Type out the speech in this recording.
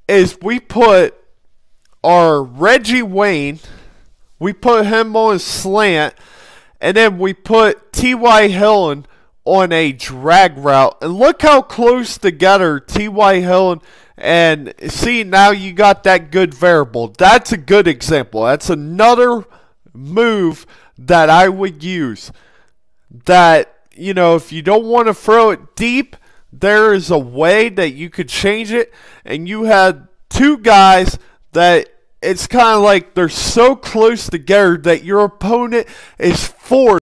is we put our Reggie Wayne, we put him on a slant, and then we put T.Y. Hilton on a drag route. And look how close together T.Y. Hilton, and see, now you got that good variable. That's a good example. That's another move that I would use. That, if you don't want to throw it deep, there is a way that you could change it. And you had two guys that it's kind of like they're so close together that your opponent is forced